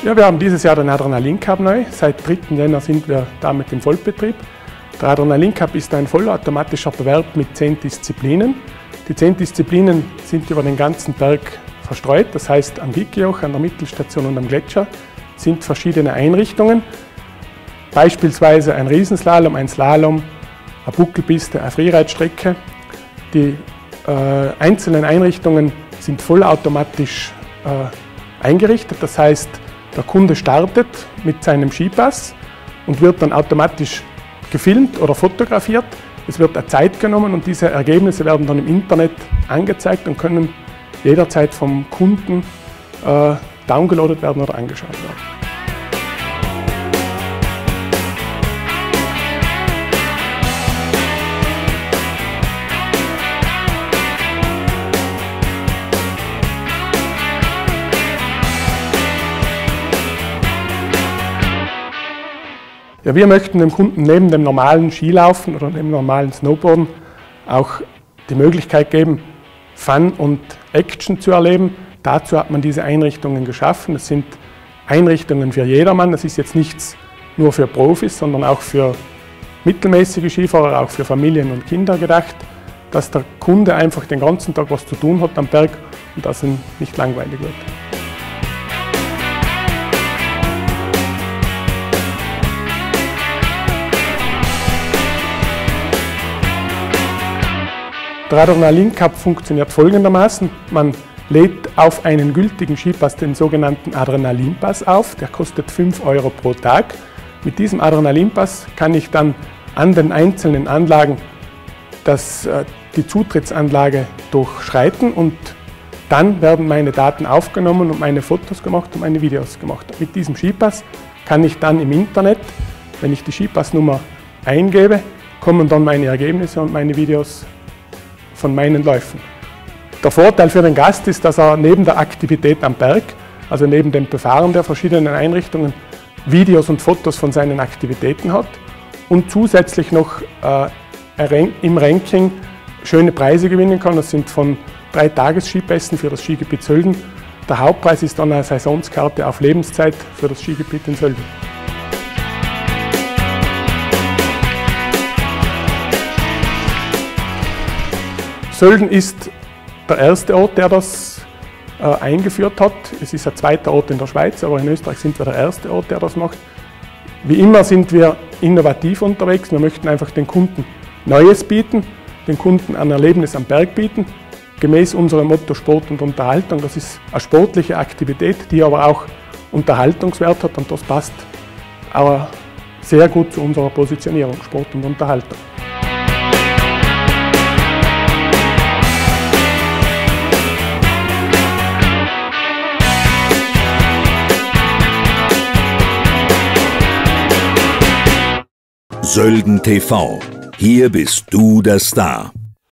Ja, wir haben dieses Jahr den Adrenalin Cup neu. Seit 3. Jänner sind wir damit im Vollbetrieb. Der Adrenalin Cup ist ein vollautomatischer Bewerb mit 10 Disziplinen. Die 10 Disziplinen sind über den ganzen Berg verstreut. Das heißt, am Gickejoch, an der Mittelstation und am Gletscher sind verschiedene Einrichtungen. Beispielsweise ein Riesenslalom, ein Slalom, eine Buckelpiste, eine Freeride-Strecke. Die einzelnen Einrichtungen sind vollautomatisch eingerichtet. Das heißt, der Kunde startet mit seinem Skipass und wird dann automatisch gefilmt oder fotografiert. Es wird eine Zeit genommen und diese Ergebnisse werden dann im Internet angezeigt und können jederzeit vom Kunden downgeloadet werden oder angeschaut werden. Ja, wir möchten dem Kunden neben dem normalen Skilaufen oder dem normalen Snowboarden auch die Möglichkeit geben, Fun und Action zu erleben. Dazu hat man diese Einrichtungen geschaffen. Das sind Einrichtungen für jedermann. Das ist jetzt nichts nur für Profis, sondern auch für mittelmäßige Skifahrer, auch für Familien und Kinder gedacht, dass der Kunde einfach den ganzen Tag was zu tun hat am Berg und dass ihm nicht langweilig wird. Der Adrenalin Cup funktioniert folgendermaßen. Man lädt auf einen gültigen Skipass den sogenannten Adrenalinpass auf. Der kostet 5 € pro Tag. Mit diesem Adrenalinpass kann ich dann an den einzelnen Anlagen die Zutrittsanlage durchschreiten und dann werden meine Daten aufgenommen und meine Fotos gemacht und meine Videos gemacht. Mit diesem Skipass kann ich dann im Internet, wenn ich die Skipassnummer eingebe, kommen dann meine Ergebnisse und meine Videos von meinen Läufen. Der Vorteil für den Gast ist, dass er neben der Aktivität am Berg, also neben dem Befahren der verschiedenen Einrichtungen, Videos und Fotos von seinen Aktivitäten hat und zusätzlich noch im Ranking schöne Preise gewinnen kann. Das sind von 3 Tagesskipässen für das Skigebiet Sölden. Der Hauptpreis ist dann eine Saisonskarte auf Lebenszeit für das Skigebiet in Sölden. Sölden ist der erste Ort, der das eingeführt hat. Es ist ein zweiter Ort in der Schweiz, aber in Österreich sind wir der erste Ort, der das macht. Wie immer sind wir innovativ unterwegs. Wir möchten einfach den Kunden Neues bieten, den Kunden ein Erlebnis am Berg bieten, gemäß unserem Motto Sport und Unterhaltung. Das ist eine sportliche Aktivität, die aber auch Unterhaltungswert hat und das passt aber sehr gut zu unserer Positionierung, Sport und Unterhaltung. Sölden TV. Hier bist du der Star.